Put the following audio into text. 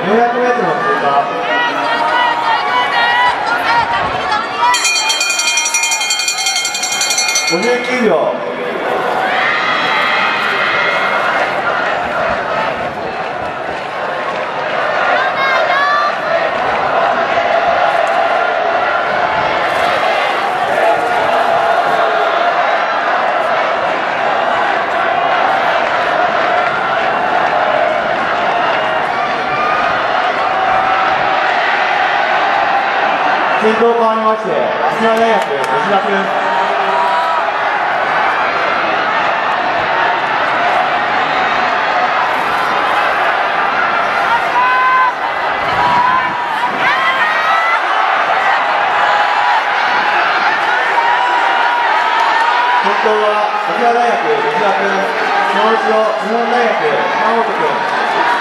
400m の通過。59秒。先頭変わりまして、早稲田大学吉田君。先頭は早稲田大学吉田君、その後ろ日本大学山本君。